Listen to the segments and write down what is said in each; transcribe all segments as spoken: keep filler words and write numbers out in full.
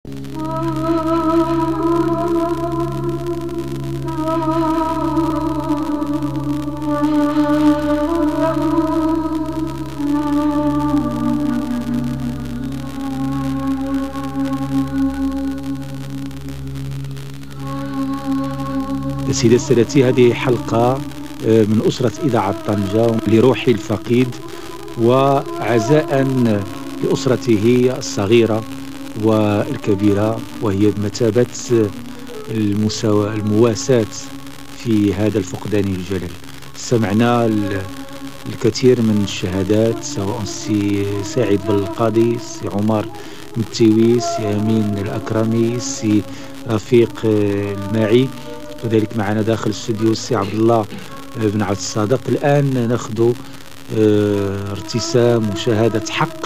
سيدي السادتي، هذه حلقة من أسرة إذاعة طنجة لروحي الفقيد، وعزاء لأسرته الصغيرة والكبيرة، وهي بمثابة المساواة المواساة في هذا الفقدان الجلل. سمعنا الكثير من الشهادات، سواء سي سعيد بالقاضي، سي عمر متيوي، سي أمين الأكرمي، سي رفيق الماعي، وذلك معنا داخل الاستوديو السي عبد الله بن عبد الصادق. الآن ناخذ ارتسام وشهادة حق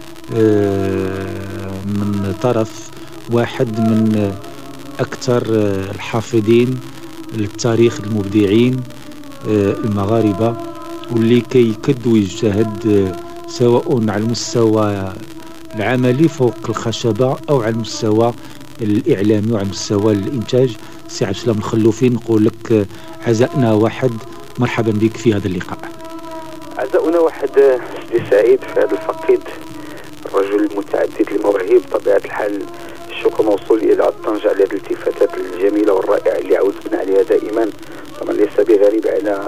من طرف واحد من أكثر الحافظين للتاريخ المبدعين المغاربة، واللي كيكد ويجتهد سواء على المستوى العملي فوق الخشبة أو على المستوى الإعلامي وعلى مستوى الإنتاج. سي عبد السلام الخلوفي، نقول لك عزاءنا واحد، مرحبا بك في هذا اللقاء. عزاؤنا واحد سيدي سعيد في هذا الفقيد، الرجل المتعدد المواهب. بطبيعة الحال الشكر موصول إلى طنجة على هذه الالتفاتات الجميلة والرائعة اللي عودتنا عليها دائما. طبعا ليس بغريب على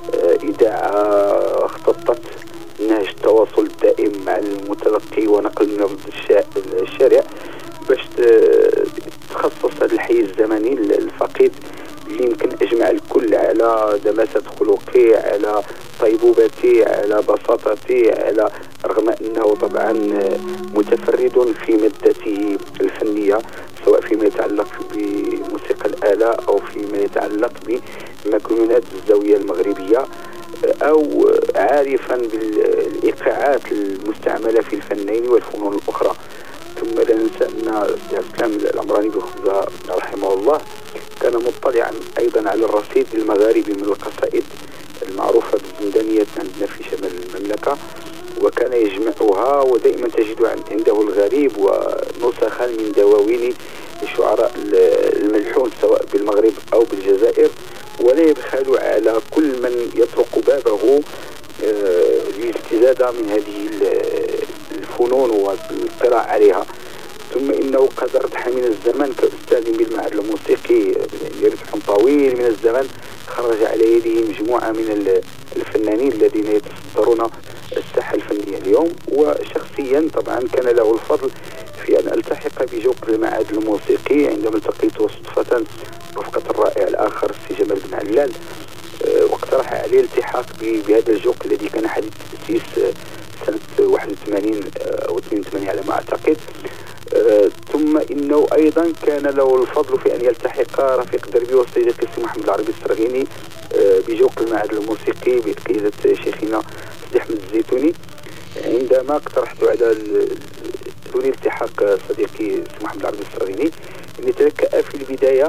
إذاعة اختطت نهج التواصل الدائم مع المتلقي ونقل من الشارع باش تخصص هذا الحيز الزمني الفقيد اللي يمكن اجمع الكل على دماسة خلقه، على طيبوبته، على بساطته، على رغم انه طبعا متفرد في مادته الفنيه، سواء فيما يتعلق بموسيقى الآلة او فيما يتعلق بمكنونات الزاويه المغربيه، او عارفا بالايقاعات المستعمله في الفنين والفنون الاخرى. ثم لا ننسى ان عبد السلام العمراني بخبزة رحمه الله كان مطلعا ايضا على الرصيد المغاربي من القصائد المعروفه بالزندانيات عندنا في شمال المملكه، وكان يجمعها، ودائما تجد عنده الغريب ونسخا من دواوين الشعراء الملحون سواء بالمغرب او بالجزائر، ولا يبخل على كل من يطرق بابه للاستزاده من هذه الفنون والاطلاع عليها. ثم انه قد ارتاح من الزمن كاستاذ بالمعهد الموسيقي يرتاح طويل من الزمن، خرج على يده مجموعه من الفنانين الذين يتصدرون الساحه الفنيه اليوم. وشخصيا طبعا كان له الفضل في ان التحق بجوق المعهد الموسيقي عندما التقيته صدفه رفقه الرائع الاخر السي جمال بن علال، واقترح عليه الالتحاق بهذا الجوق الذي كان حديث تأسيس سنة واحد وثمانين أو اثنين وثمانين على ما أعتقد. ثم إنه أيضا كان له الفضل في أن يلتحق رفيق دربي وصديقي السي محمد العربي السرغيني بجوق المعهد الموسيقي بقيادة شيخنا سيدي أحمد الزيتوني. عندما اقترحت على دون التحاق صديقي السي محمد العربي السرغيني أن يتلكأ في البداية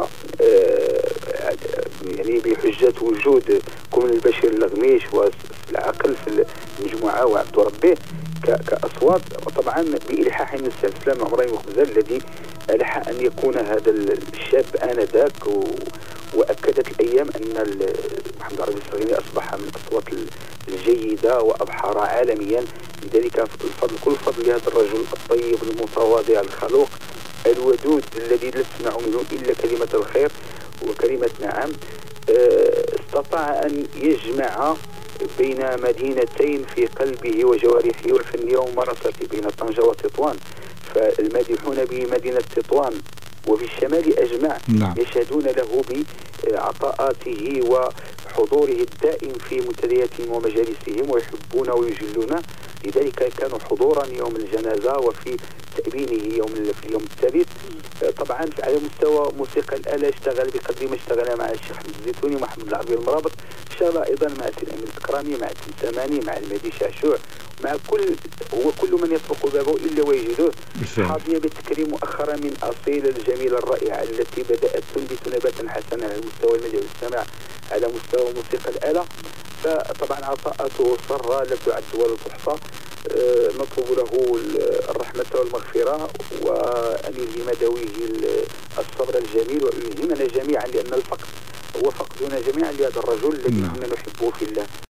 يعني بحجة وجود كون البشير اللغميش والعقل في المجموعة وعبد ربه كأصوات، وطبعا بإلحاح من السي عبد السلام العمراني وخبزة الذي ألح أن يكون هذا الشاب آنذاك. وأكدت الأيام أن محمد العربي الصغيري أصبح من الأصوات الجيدة وأبحر عالميا. لذلك الفضل كل فضل لهذا الرجل الطيب المتواضع الخلوق الودود الذي لا تسمع منه إلا كلمة الخير وكلمة نعم. استطاع أن يجمع بين مدينتين في قلبه وجوارحه والفنية وممارسته بين طنجة وتطوان، فالمادحون بمدينة تطوان وفي الشمال أجمع نعم. يشهدون له بعطاءاته وحضوره الدائم في منتدياتهم ومجالسهم ويحبون ويجلونه. لذلك كانوا حضورا يوم الجنازة وفي تأبينه يوم في اليوم الثالث. طبعا على مستوى موسيقى الآلة اشتغل بقدر ما اشتغل مع الشيخ أحمد الزيتوني ومحمد العربي المرابط، اشتغل أيضا مع سي الأمين الأكرمي، مع التمساماني، مع المهدي شعشوع، مع كل هو كل من يطرق بابه إلا ويجده. حاضية بالتكريم مؤخرا من أصيل الجميلة الرائعة التي بدأت تنبت نباتا حسنا على مستوى المدح والسمع على مستوى موسيقى الآلة. فطبعا عطاءاته صرة لا تعد ولا تحصى. نطلب له الرحمة والمغفرة، وأن يلهم ذويه الصبر الجميل، ويلهمنا جميعا، لأن الفقد هو فقدنا جميعا لهذا الرجل الذي كنا نحبه في الله.